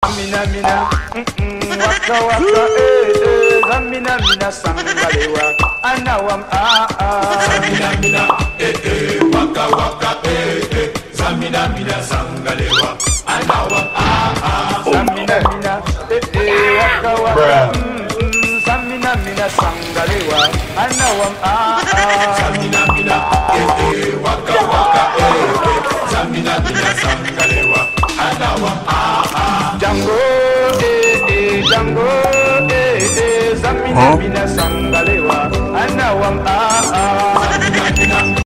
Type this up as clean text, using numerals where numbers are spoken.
Zamina mina, waka waka, zamina mina sangalewa, anawam Zamina mina, waka waka, zamina mina sangalewa, anawam Zamina mina, waka waka, zamina mina sangalewa, anawam Zamina mina, waka waka, zamina mina sangalewa, anawam Django, Django, zamina mina sangalewa, anawam